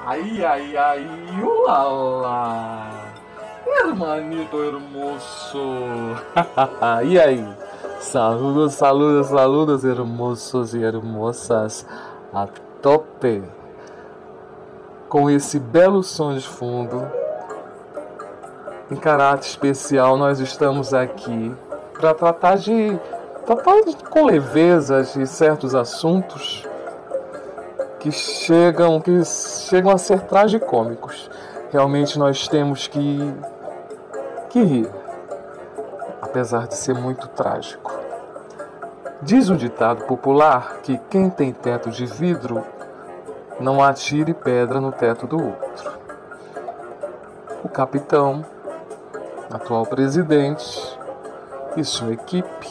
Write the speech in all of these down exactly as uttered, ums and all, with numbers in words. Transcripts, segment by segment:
Ai, ai, ai, ulala. Hermanito hermoso. E aí? Saludos, saludos, saludos, hermosos e hermosas. A tope. Com esse belo som de fundo, em caráter especial, nós estamos aqui para tratar de tratar de, com leveza de certos assuntos que chegam, que chegam a ser tragicômicos. Realmente nós temos que, que rir, apesar de ser muito trágico. Diz um ditado popular que quem tem teto de vidro não atire pedra no teto do outro. O capitão, atual presidente e sua equipe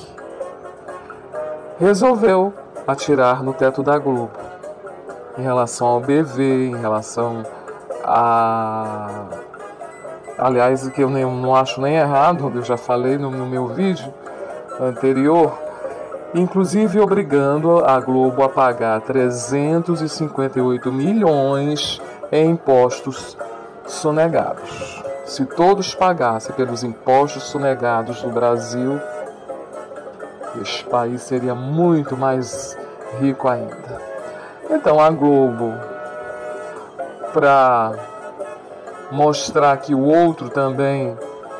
resolveu atirar no teto da Globo em relação ao B V, em relação a... Aliás, que eu nem, não acho nem errado, eu já falei no, no meu vídeo anterior, inclusive obrigando a Globo a pagar trezentos e cinquenta e oito milhões em impostos sonegados. Se todos pagassem pelos impostos sonegados do Brasil, este país seria muito mais rico ainda. Então a Globo, para mostrar que o outro também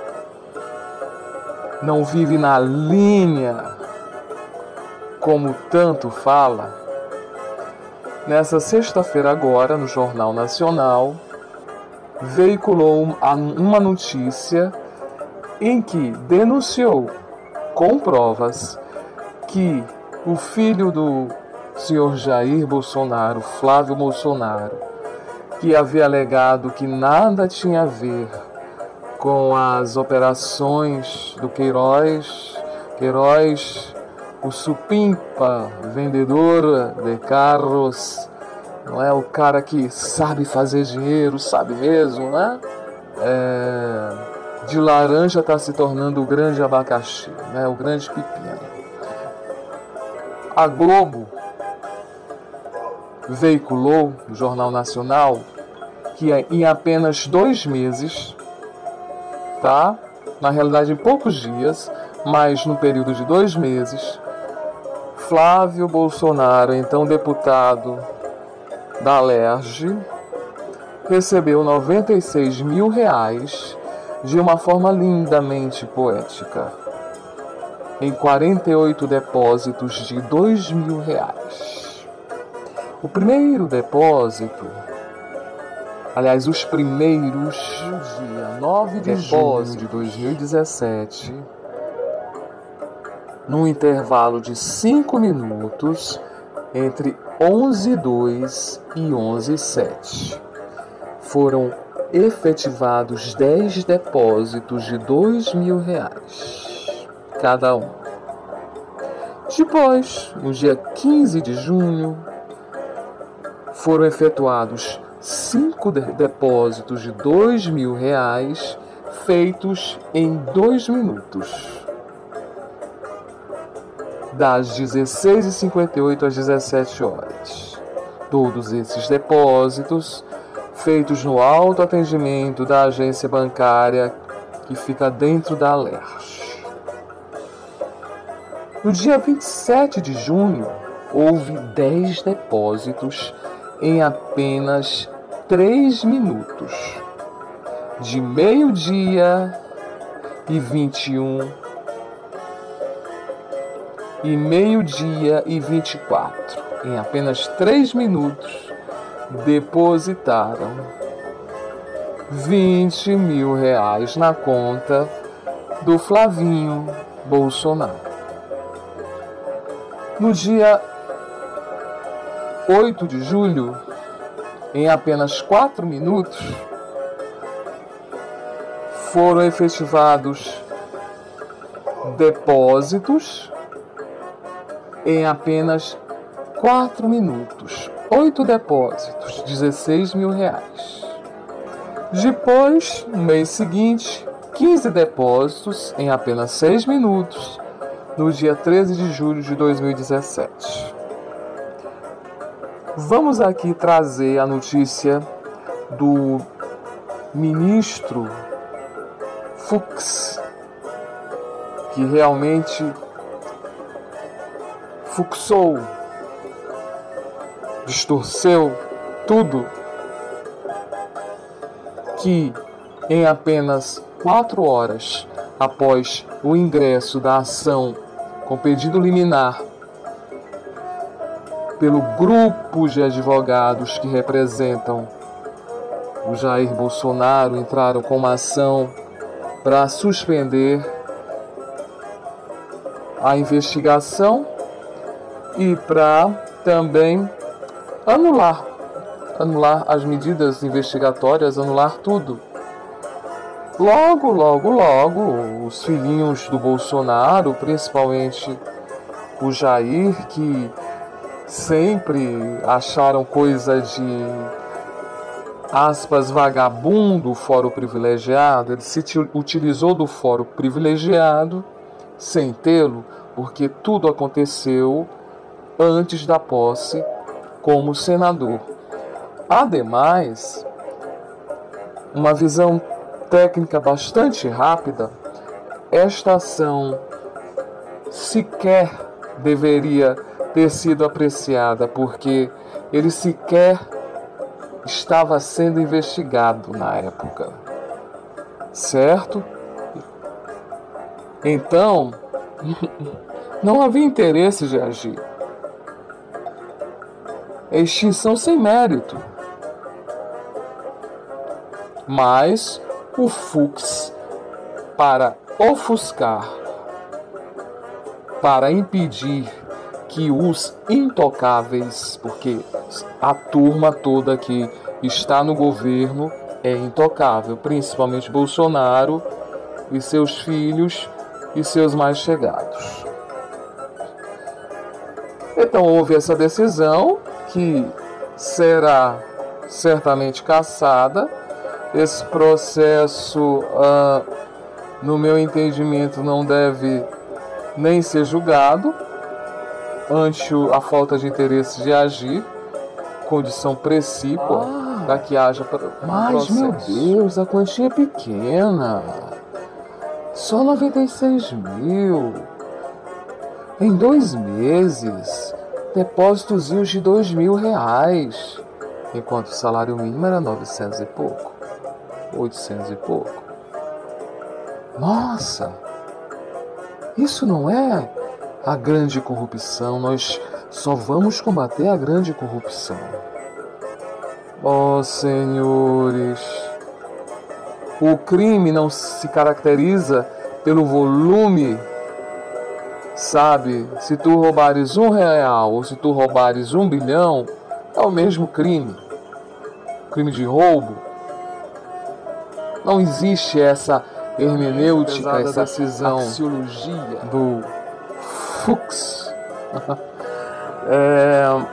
não vive na linha como tanto fala, nessa sexta-feira agora, no Jornal Nacional, veiculou uma notícia em que denunciou com provas que o filho do senhor Jair Bolsonaro, Flávio Bolsonaro, que havia alegado que nada tinha a ver com as operações do Queiroz, Queiroz, o supimpa, vendedor de carros, não é o cara que sabe fazer dinheiro, sabe mesmo, né? É, de laranja está se tornando o grande abacaxi, né? O grande pepino. A Globo veiculou no Jornal Nacional que em apenas dois meses, tá? Na realidade em poucos dias, mas no período de dois meses, Flávio Bolsonaro, então deputado da Alerj, recebeu noventa e seis mil reais de uma forma lindamente poética, em quarenta e oito depósitos de dois mil reais. O primeiro depósito, aliás, os primeiros, no dia nove de junho de dois mil e dezessete, num intervalo de cinco minutos, entre onze e dois e onze e sete, foram efetivados dez depósitos de dois mil reais cada um. Depois, no dia quinze de junho, foram efetuados cinco depósitos de dois mil reais feitos em dois minutos. Das dezesseis e cinquenta e oito às dezessete horas. Todos esses depósitos feitos no autoatendimento da agência bancária que fica dentro da Alerj. No dia vinte e sete de junho, houve dez depósitos em apenas três minutos, de meio-dia e vinte e um e meio-dia e vinte e quatro. Em apenas três minutos, depositaram vinte mil reais na conta do Flavinho Bolsonaro. No dia oito de julho, em apenas quatro minutos, foram efetivados depósitos em apenas quatro minutos. Oito depósitos, dezesseis mil reais. Depois, no mês seguinte, quinze depósitos em apenas seis minutos, no dia treze de julho de dois mil e dezessete. Vamos aqui trazer a notícia do ministro Fux, que realmente fuxou, distorceu tudo, que em apenas quatro horas após o ingresso da ação com pedido liminar pelo grupo de advogados que representam o Jair Bolsonaro, entraram com uma ação para suspender a investigação e para também anular, anular as medidas investigatórias, anular tudo. Logo, logo, logo, os filhinhos do Bolsonaro, principalmente o Jair, que sempre acharam coisa de, aspas, vagabundo o fórum privilegiado, ele se utilizou do fórum privilegiado sem tê-lo, porque tudo aconteceu antes da posse como senador. Ademais, uma visão técnica bastante rápida, esta ação sequer deveria ter sido apreciada, porque ele sequer estava sendo investigado na época, certo? Então, não havia interesse de agir. É extinção sem mérito. Mas o Fux, para ofuscar, para impedir que os intocáveis, porque a turma toda que está no governo é intocável, principalmente Bolsonaro e seus filhos e seus mais chegados. Então houve essa decisão que será certamente cassada. Esse processo, ah, no meu entendimento, não deve nem ser julgado ante a falta de interesse de agir, condição precípua ah, para que haja um mas, processo. Meu Deus, a quantia é pequena. Só noventa e seis mil. Em dois meses, depósitos de dois mil reais, enquanto o salário mínimo era novecentos e pouco, oitocentos e pouco. Nossa, isso não é a grande corrupção. Nós só vamos combater a grande corrupção. Ó senhores, o crime não se caracteriza pelo volume, sabe? Se tu roubares um real ou se tu roubares um bilhão, é o mesmo crime. Crime de roubo. Não existe essa hermenêutica, essa decisão, axiologia do Fux. é,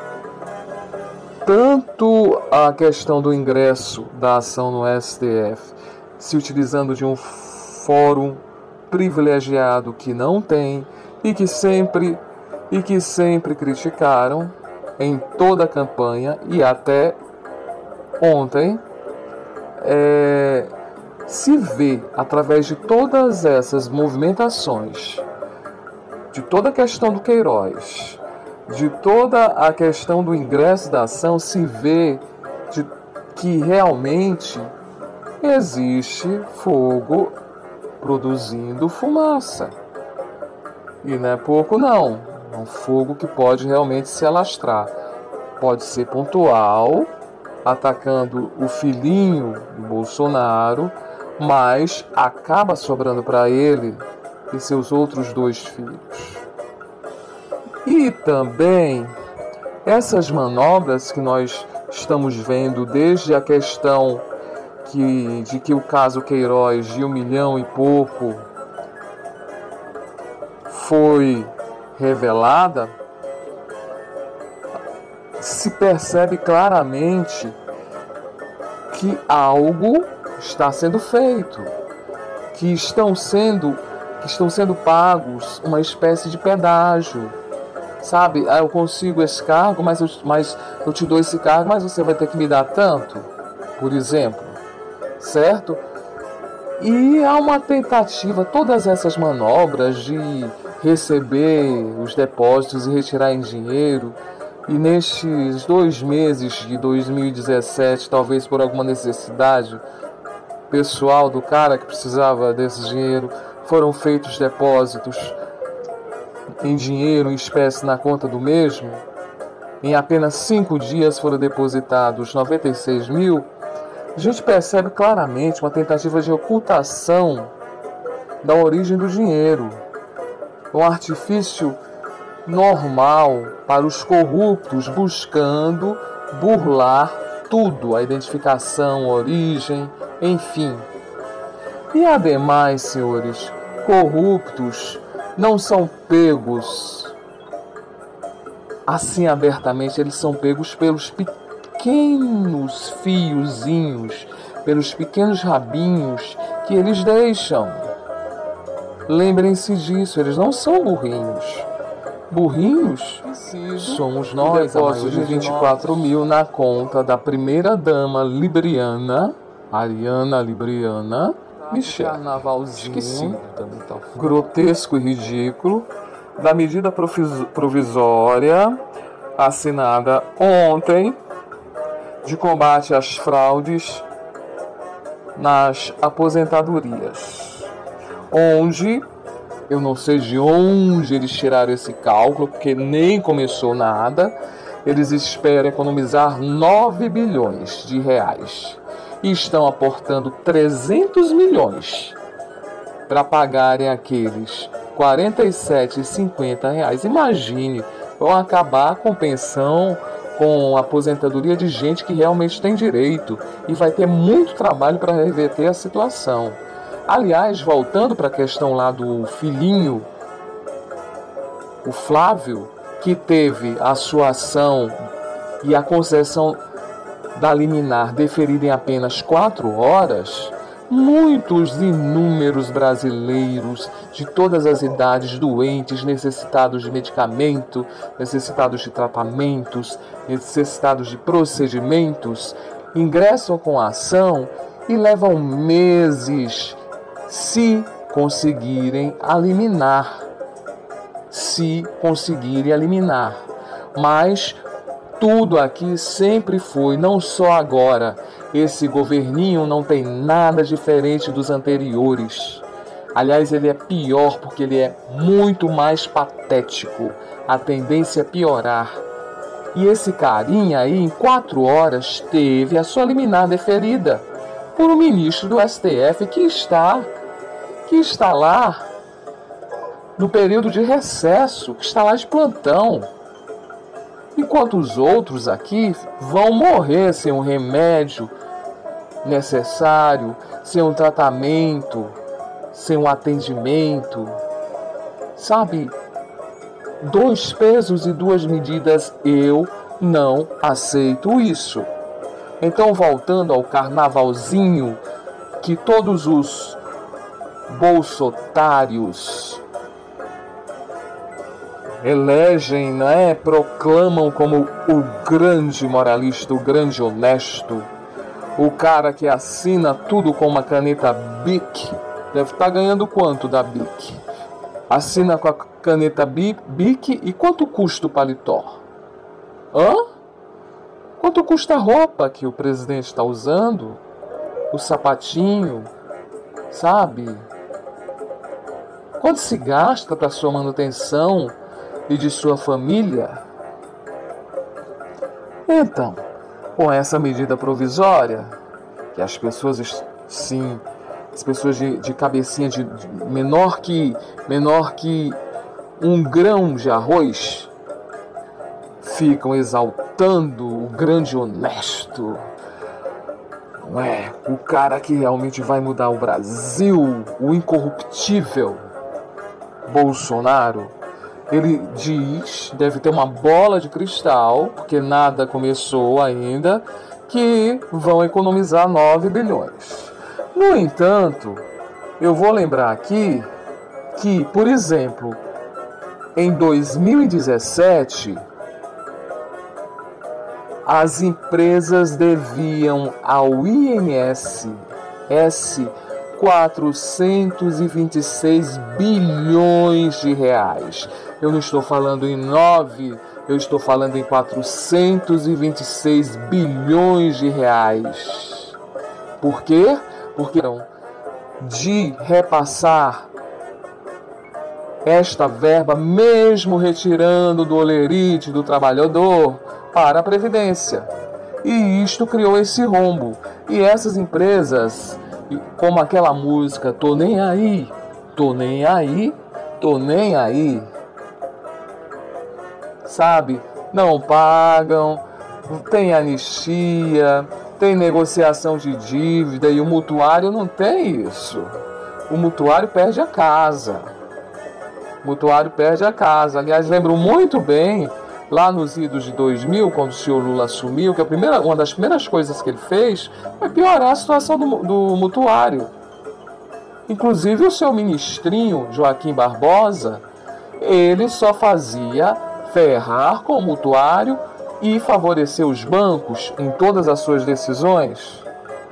tanto a questão do ingresso da ação no S T F, se utilizando de um fórum privilegiado que não tem e que sempre e que sempre criticaram em toda a campanha e até ontem, é, se vê através de todas essas movimentações, de toda a questão do Queiroz, de toda a questão do ingresso da ação, se vê de, que realmente existe fogo produzindo fumaça. E não é pouco não, é um fogo que pode realmente se alastrar. Pode ser pontual, atacando o filhinho do Bolsonaro, mas acaba sobrando para ele e seus outros dois filhos. E também essas manobras que nós estamos vendo, desde a questão que, de que o caso Queiroz de um milhão e pouco foi revelada, se percebe claramente que algo está sendo feito, que estão sendo, que estão sendo pagos uma espécie de pedágio. Sabe, ah, eu consigo esse cargo, mas eu, mas eu te dou esse cargo, mas você vai ter que me dar tanto. por exemplo, certo? E há uma tentativa, todas essas manobras de receber os depósitos e retirar em dinheiro, e nestes dois meses de dois mil e dezessete, talvez por alguma necessidade pessoal do cara que precisava desse dinheiro, foram feitos depósitos em dinheiro, em espécie, na conta do mesmo. Em apenas cinco dias foram depositados noventa e seis mil. A gente percebe claramente uma tentativa de ocultação da origem do dinheiro. Um artifício normal para os corruptos buscando burlar tudo, a identificação, a origem, enfim. E ademais, senhores, corruptos não são pegos assim abertamente, eles são pegos pelos pequenos fiozinhos, pelos pequenos rabinhos que eles deixam. Lembrem-se disso, eles não são burrinhos. Burrinhos somos nós, a maioria de vinte e quatro mil na conta da primeira dama libriana, Ariana Libriana, Michelle. Carnavalzinho, esqueci, grotesco e ridículo, da medida provisória assinada ontem de combate às fraudes nas aposentadorias, onde eu não sei de onde eles tiraram esse cálculo, porque nem começou nada. Eles esperam economizar nove bilhões de reais e estão aportando trezentos milhões para pagarem aqueles quarenta e sete reais e cinquenta centavos. Imagine, vão acabar com pensão, com aposentadoria de gente que realmente tem direito, e vai ter muito trabalho para reverter a situação. Aliás, voltando para a questão lá do filhinho, o Flávio, que teve a sua ação e a concessão da liminar deferida em apenas quatro horas, muitos inúmeros brasileiros de todas as idades, doentes, necessitados de medicamento, necessitados de tratamentos, necessitados de procedimentos, ingressam com a ação e levam meses se conseguirem eliminar. Se conseguirem eliminar. Mas tudo aqui sempre foi, não só agora. Esse governinho não tem nada diferente dos anteriores. Aliás, ele é pior porque ele é muito mais patético. A tendência é piorar. E esse carinha aí, em quatro horas, teve a sua liminar deferida por um ministro do S T F que está, que está lá no período de recesso, que está lá de plantão. Enquanto os outros aqui vão morrer sem um remédio necessário, sem um tratamento, sem um atendimento. Sabe? Dois pesos e duas medidas, eu não aceito isso. Então, voltando ao carnavalzinho que todos os bolsotários elegem, né, proclamam como o grande moralista, o grande honesto, o cara que assina tudo com uma caneta Bic, deve estar ganhando quanto da Bic? Assina com a caneta Bic e quanto custa o paletó? Hã? Quanto custa a roupa que o presidente está usando? O sapatinho, sabe? Quanto se gasta para sua manutenção e de sua família? Então, com essa medida provisória, que as pessoas, sim, as pessoas de, de cabecinha de, de menor que menor que um grão de arroz ficam exaltando o grande honesto, não é? O cara que realmente vai mudar o Brasil, o incorruptível Bolsonaro. Ele diz, deve ter uma bola de cristal, porque nada começou ainda, que vão economizar nove bilhões. No entanto, eu vou lembrar aqui que, por exemplo, em dois mil e dezessete, as empresas deviam ao I N S S quatrocentos e vinte e seis bilhões de reais. Eu não estou falando em nove, eu estou falando em quatrocentos e vinte e seis bilhões de reais. Por quê? Porque de repassar esta verba, mesmo retirando do olerite do trabalhador, para a Previdência. E isto criou esse rombo. E essas empresas, como aquela música, tô nem aí, tô nem aí, tô nem aí, sabe? Não pagam, tem anistia, tem negociação de dívida, e o mutuário não tem isso. O mutuário perde a casa. O mutuário perde a casa. Aliás, lembro muito bem, lá nos idos de dois mil, quando o senhor Lula assumiu, que a primeira, uma das primeiras coisas que ele fez foi piorar a situação do, do mutuário. Inclusive o seu ministrinho, Joaquim Barbosa, ele só fazia ferrar com o mutuário e favorecer os bancos em todas as suas decisões.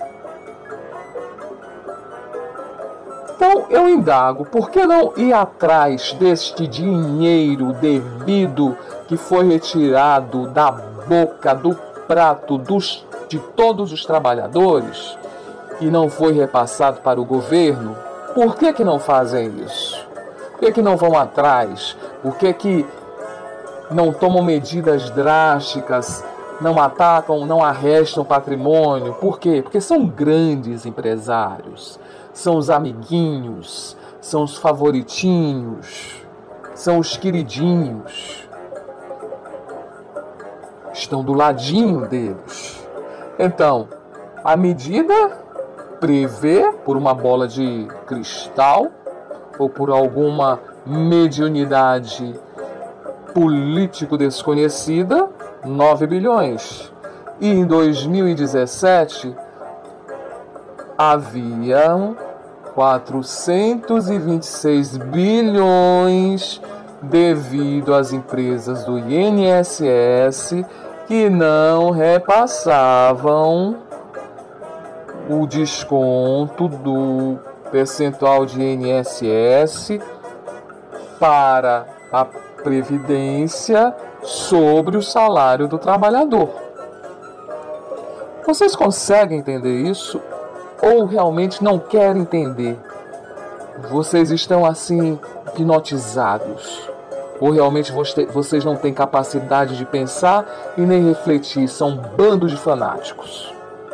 Então eu indago, por que não ir atrás deste dinheiro devido que foi retirado da boca, do prato dos, de todos os trabalhadores e não foi repassado para o governo? Por que que não fazem isso? Por que que não vão atrás? Por que que não tomam medidas drásticas, não atacam, não arrestam patrimônio? Por quê? Porque são grandes empresários, são os amiguinhos, são os favoritinhos, são os queridinhos. Estão do ladinho deles. Então, a medida prevê, por uma bola de cristal ou por alguma mediunidade político desconhecida, nove bilhões. E em dois mil e dezessete haviam quatrocentos e vinte e seis bilhões devido às empresas do I N S S que não repassavam o desconto do percentual de I N S S para a Previdência sobre o salário do trabalhador. Vocês conseguem entender isso? Ou realmente não querem entender? Vocês estão assim hipnotizados? Ou realmente vocês não têm capacidade de pensar e nem refletir? São um bando de fanáticos.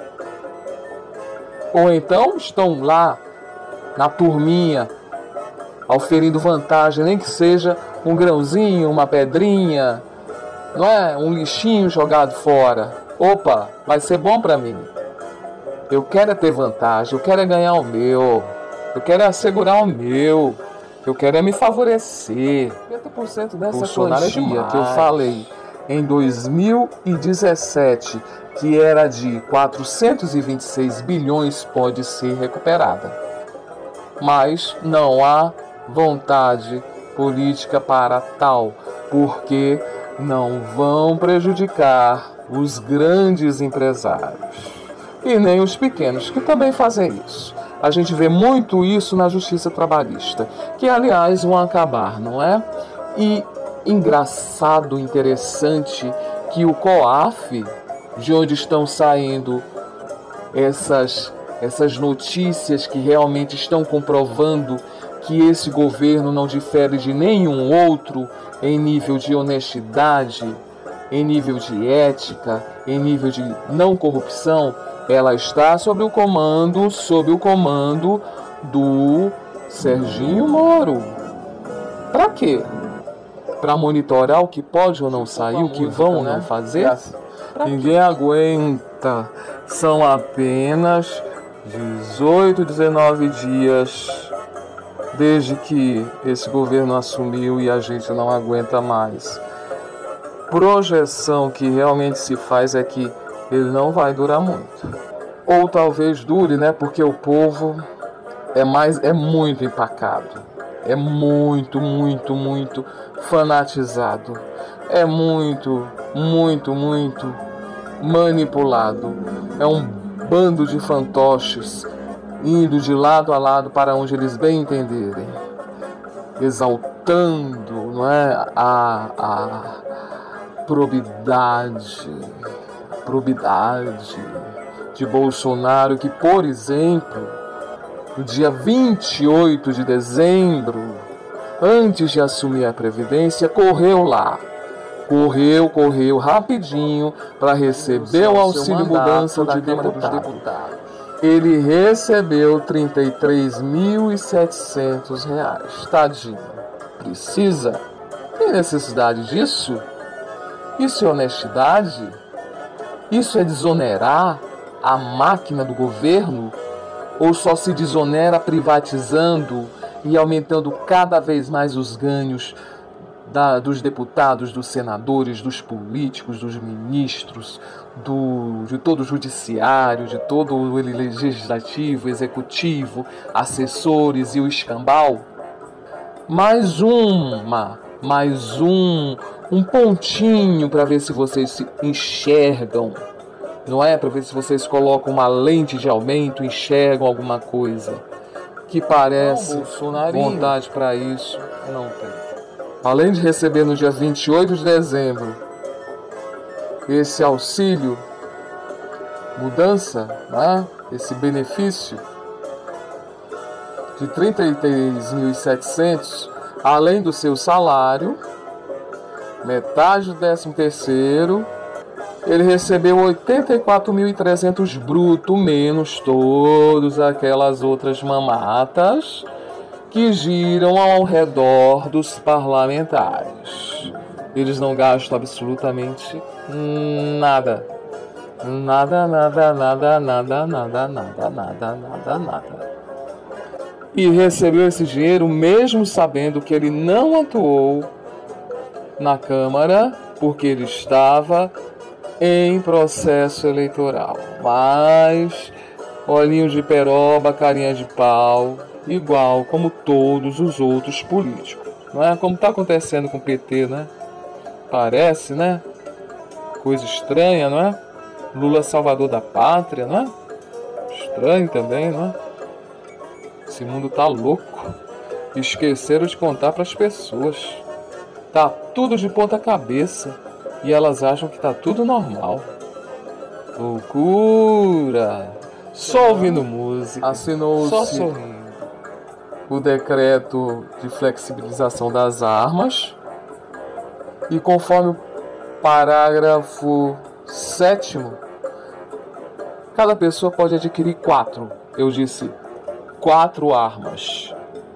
Ou então estão lá na turminha, auferindo vantagem, nem que seja um grãozinho, uma pedrinha, não é? Um lixinho jogado fora. Opa, vai ser bom para mim. Eu quero é ter vantagem, eu quero é ganhar o meu, eu quero é assegurar o meu, eu quero é me favorecer. cinquenta por cento dessa quantia que eu falei em dois mil e dezessete, que era de quatrocentos e vinte e seis bilhões, pode ser recuperada. Mas não há vontade política para tal, porque não vão prejudicar os grandes empresários e nem os pequenos, que também fazem isso. A gente vê muito isso na justiça trabalhista, que aliás vão acabar, não é? E engraçado, interessante, que o COAF, de onde estão saindo essas, essas notícias que realmente estão comprovando que esse governo não difere de nenhum outro em nível de honestidade, em nível de ética, em nível de não corrupção, ela está sob o comando, sob o comando do Serginho Moro. Para quê? Para monitorar o que pode ou não sair, o que vão ou não fazer? Ninguém aguenta. São apenas dezoito, dezenove dias desde que esse governo assumiu e a gente não aguenta mais. Projeção que realmente se faz é que ele não vai durar muito. Ou talvez dure, né? Porque o povo é mais, é muito empacado. É muito, muito, muito fanatizado. É muito, muito, muito manipulado. É um bando de fantoches indo de lado a lado para onde eles bem entenderem, exaltando, não é, a, a probidade, a probidade de Bolsonaro, que, por exemplo, no dia vinte e oito de dezembro, antes de assumir a Previdência, correu lá. Correu, correu rapidinho para receber o auxílio mudança da Câmara dos Deputados. Ele recebeu trinta e três mil e setecentos reais. Tadinho. Precisa? Tem necessidade disso? Isso é honestidade? Isso é desonerar a máquina do governo? Ou só se desonera privatizando e aumentando cada vez mais os ganhos Da, dos deputados, dos senadores, dos políticos, dos ministros, do, de todo o judiciário, de todo o legislativo, executivo, assessores e o escambau? Mais uma, mais um, um pontinho para ver se vocês se enxergam, não é? Para ver se vocês colocam uma lente de aumento, enxergam alguma coisa que parece. Não, vontade para isso não tem. Além de receber no dia vinte e oito de dezembro esse auxílio mudança, né? Esse benefício de trinta e três mil e setecentos, além do seu salário, metade do décimo terceiro, ele recebeu oitenta e quatro mil e trezentos bruto, menos todas aquelas outras mamatas que giram ao redor dos parlamentares. Eles não gastam absolutamente nada. Nada, nada, nada, nada, nada, nada, nada, nada, nada. E recebeu esse dinheiro mesmo sabendo que ele não atuou na Câmara porque ele estava em processo eleitoral. Mas olhinho de peroba, carinha de pau, igual como todos os outros políticos, não é? Como está acontecendo com o P T, né? Parece, né? Coisa estranha, não é? Lula salvador da pátria, não é? Estranho também, não é? Esse mundo tá louco. Esqueceram de contar para as pessoas. Tá tudo de ponta cabeça e elas acham que tá tudo normal. Loucura! Só ouvindo música, assinou só sorrindo o decreto de flexibilização das armas e, conforme o parágrafo sétimo, cada pessoa pode adquirir quatro, eu disse, quatro armas.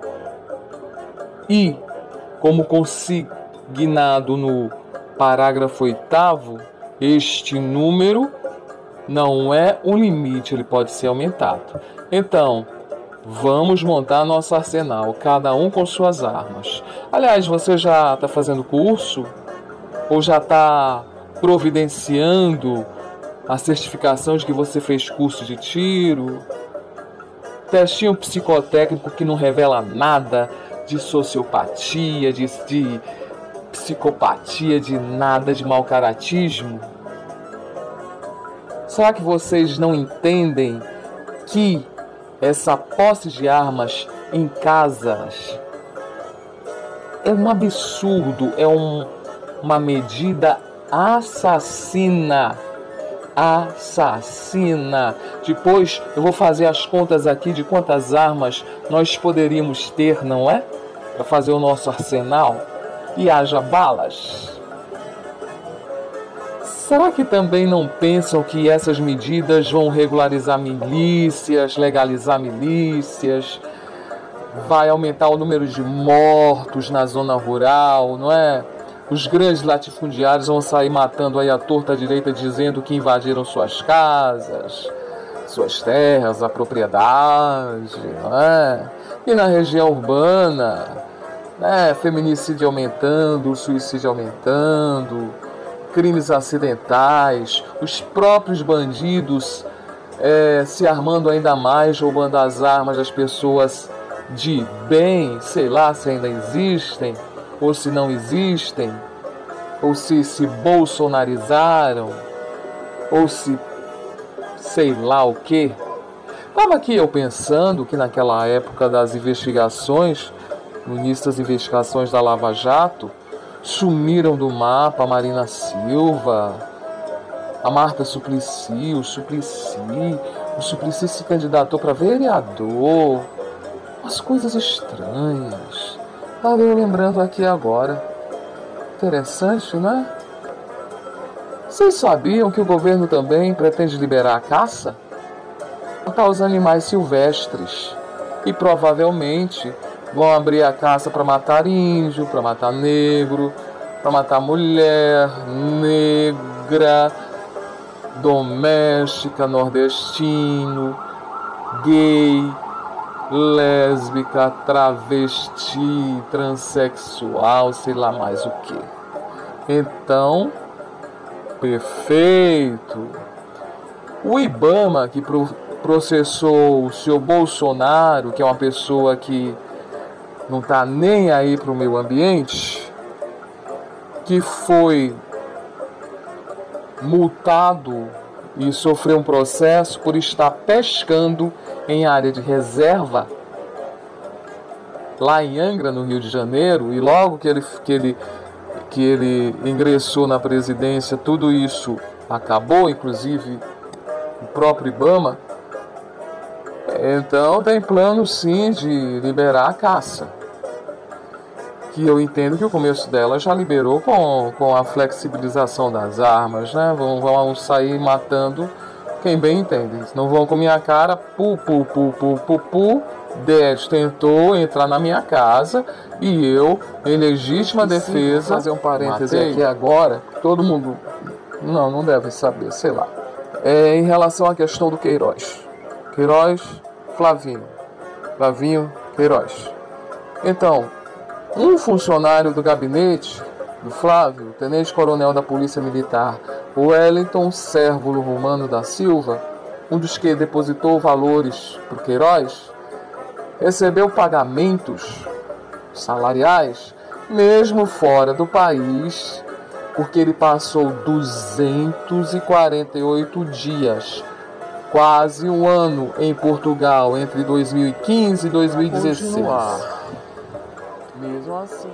E, como consignado no parágrafo oitavo, este número não é um limite, ele pode ser aumentado. Então, vamos montar nosso arsenal, cada um com suas armas. Aliás, você já está fazendo curso? Ou já está providenciando a certificação de que você fez curso de tiro? Testinho psicotécnico que não revela nada de sociopatia, de, de psicopatia, de nada, de mau-caratismo? Será que vocês não entendem que essa posse de armas em casas é um absurdo, é um, uma medida assassina, assassina. Depois eu vou fazer as contas aqui de quantas armas nós poderíamos ter, não é? Para fazer o nosso arsenal e haja balas. Será que também não pensam que essas medidas vão regularizar milícias, legalizar milícias, vai aumentar o número de mortos na zona rural, não é? Os grandes latifundiários vão sair matando aí à torta à direita, dizendo que invadiram suas casas, suas terras, a propriedade, não é? E na região urbana, né, feminicídio aumentando, suicídio aumentando, crimes acidentais, os próprios bandidos é, se armando ainda mais, roubando as armas das pessoas de bem, sei lá se ainda existem, ou se não existem, ou se se bolsonarizaram. ou se sei lá o que. Estava aqui eu pensando que naquela época das investigações, no início das investigações da Lava Jato, sumiram do mapa a Marina Silva, a Marta Suplicy, o Suplicy, o Suplicy se candidatou para vereador, umas coisas estranhas. Estava eu lembrando aqui agora. Interessante, né? Vocês sabiam que o governo também pretende liberar a caça? Matar os animais silvestres. E provavelmente vão abrir a caça para matar índio, para matar negro, para matar mulher, negra, doméstica, nordestino, gay, lésbica, travesti, transexual, sei lá mais o que. Então, perfeito. O IBAMA, que processou o senhor Bolsonaro, que é uma pessoa que não está nem aí para o meio ambiente, que foi multado e sofreu um processo por estar pescando em área de reserva lá em Angra, no Rio de Janeiro, e logo que ele, que ele, que ele ingressou na presidência, tudo isso acabou, inclusive o próprio IBAMA. Então tem plano sim de liberar a caça, que eu entendo que o começo dela já liberou com, com a flexibilização das armas, né? Vão, vão sair matando quem bem entende. Não vão com minha cara, pu, pu, pu, pu, pu, pu. Dez tentou entrar na minha casa e eu, em legítima defesa, fazer um parêntese matei. Aqui agora, todo mundo, não, não deve saber, sei lá. É, em relação à questão do Queiroz. Queiroz, Flavinho. Flavinho, Queiroz. Então, um funcionário do gabinete do Flávio, tenente-coronel da Polícia Militar, Wellington Cérvulo Romano da Silva, um dos que depositou valores para o Queiroz, recebeu pagamentos salariais mesmo fora do país, porque ele passou duzentos e quarenta e oito dias, quase um ano, em Portugal, entre dois mil e quinze e dois mil e dezesseis. Continuar. Mesmo assim,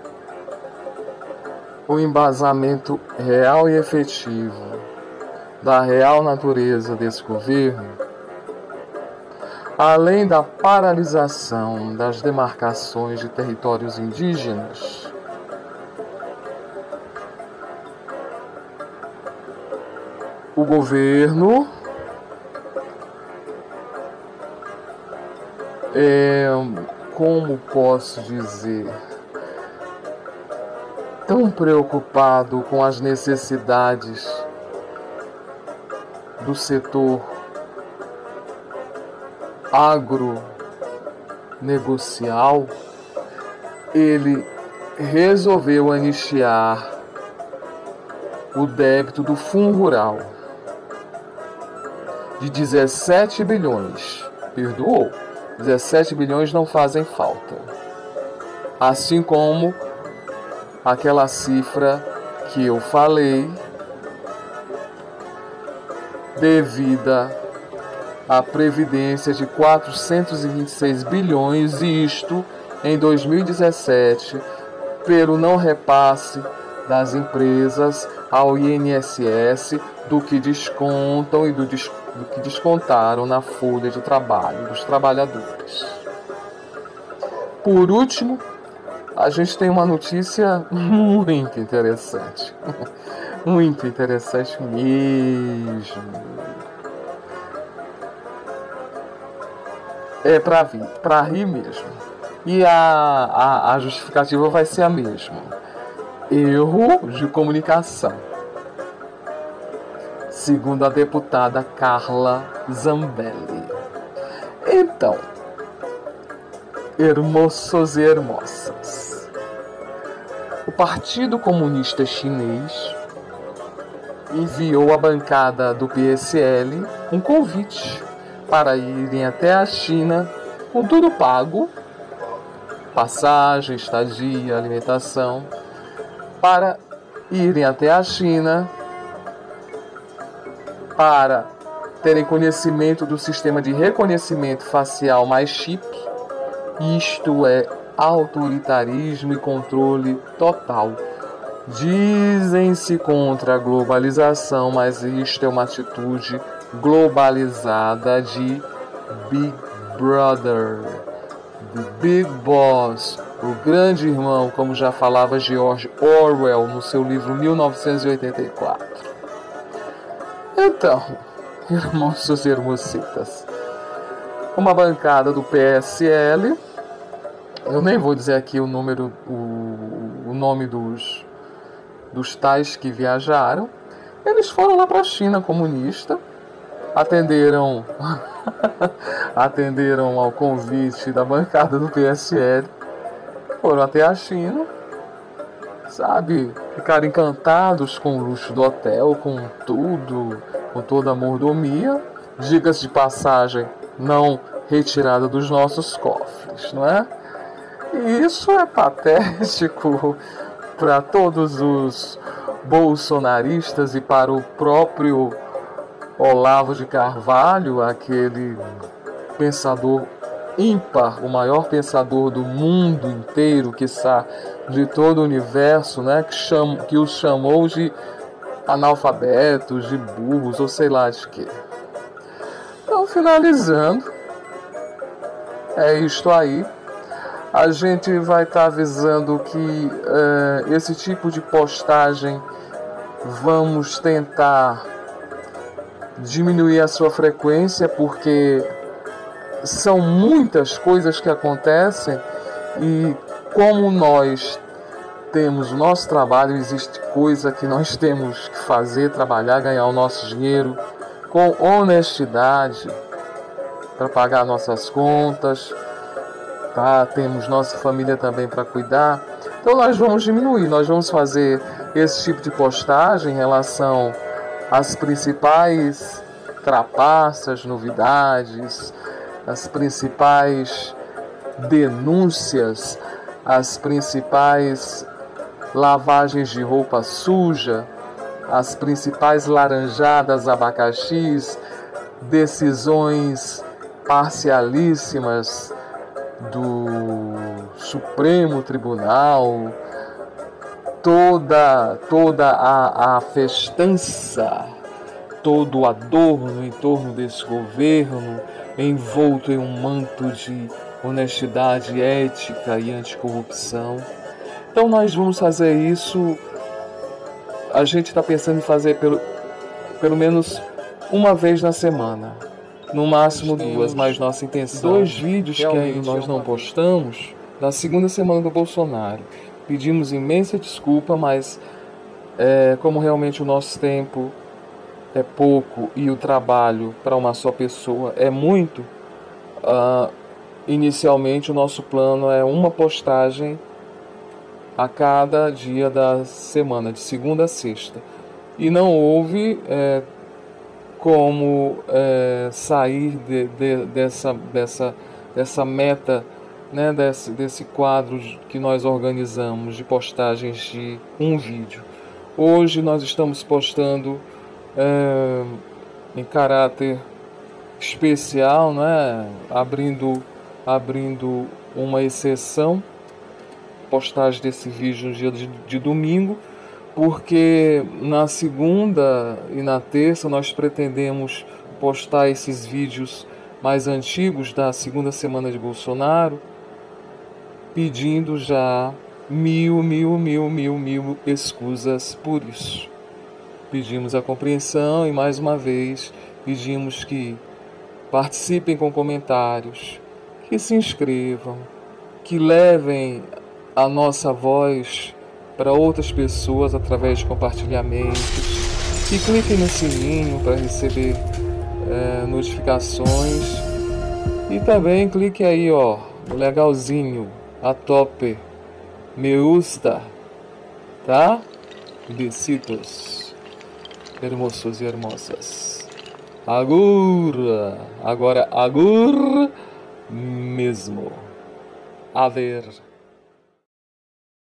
o embasamento real e efetivo da real natureza desse governo, além da paralisação das demarcações de territórios indígenas, o governo é, como posso dizer, tão preocupado com as necessidades do setor agronegocial, ele resolveu anistiar o débito do Fundo Rural de dezessete bilhões. Perdoou. dezessete bilhões não fazem falta. Assim como aquela cifra que eu falei, devida à previdência de quatrocentos e vinte e seis bilhões, e isto em dois mil e dezessete, pelo não repasse das empresas ao I N S S do que descontam e do, des, do que descontaram na folha de trabalho dos trabalhadores. Por último, a gente tem uma notícia muito interessante. Muito interessante mesmo. É para vir, para rir mesmo. E a, a, a justificativa vai ser a mesma. Erro de comunicação. Segundo a deputada Carla Zambelli. Então, hermosos e hermosas, o Partido Comunista Chinês enviou à bancada do P S L um convite para irem até a China com tudo pago, passagem, estadia, alimentação, para irem até a China para terem conhecimento do sistema de reconhecimento facial mais chip. Isto é autoritarismo e controle total. Dizem-se contra a globalização, mas isto é uma atitude globalizada de Big Brother, de Big Boss, o grande irmão, como já falava George Orwell no seu livro mil novecentos e oitenta e quatro. Então, irmãos e irmãositas, uma bancada do P S L, eu nem vou dizer aqui o número, o, o nome dos, dos tais que viajaram, eles foram lá para a China comunista, atenderam, atenderam ao convite da bancada do P S L, foram até a China, sabe, ficaram encantados com o luxo do hotel, com tudo, com toda a mordomia, diga-se de passagem, não retirada dos nossos cofres, não é? E isso é patético para todos os bolsonaristas e para o próprio Olavo de Carvalho, aquele pensador ímpar, o maior pensador do mundo inteiro, quiçá de todo o universo, né, que, cham, que os chamou de analfabetos, de burros, ou sei lá de quê. Então, finalizando, é isto aí. A gente vai estar tá avisando que uh, esse tipo de postagem vamos tentar diminuir a sua frequência, porque são muitas coisas que acontecem e como nós temos o nosso trabalho, existe coisa que nós temos que fazer, trabalhar, ganhar o nosso dinheiro com honestidade para pagar nossas contas, tá? Temos nossa família também para cuidar. Então nós vamos diminuir, nós vamos fazer esse tipo de postagem em relação às principais trapaças, novidades, as principais denúncias, as principais lavagens de roupa suja, as principais laranjadas, abacaxis, decisões parcialíssimas do Supremo Tribunal, toda, toda a, a festança, todo o adorno em torno desse governo, envolto em um manto de honestidade, ética e anticorrupção. Então nós vamos fazer isso, a gente está pensando em fazer pelo, pelo menos uma vez na semana, no máximo duas, mas nossa intenção, dois vídeos que ainda nós não postamos, da segunda semana do Bolsonaro. Pedimos imensa desculpa, mas é, como realmente o nosso tempo é pouco e o trabalho para uma só pessoa é muito, uh, inicialmente o nosso plano é uma postagem a cada dia da semana, de segunda a sexta. E não houve é, como é, sair de, de, dessa, dessa, dessa meta, né, desse, desse quadro que nós organizamos de postagens de um vídeo. Hoje nós estamos postando é, em caráter especial, né, abrindo, abrindo uma exceção, postagem desse vídeo no dia de, de domingo, porque na segunda e na terça nós pretendemos postar esses vídeos mais antigos da segunda semana de Bolsonaro, pedindo já mil, mil, mil, mil, mil escusas por isso. Pedimos a compreensão e mais uma vez pedimos que participem com comentários, que se inscrevam, que levem a nossa voz para outras pessoas através de compartilhamentos, e cliquem no sininho para receber é, notificações, e também clique aí, ó, legalzinho, a top, me gusta, tá? Besitos, hermosos e hermosas. Agur, agora agur mesmo. A ver.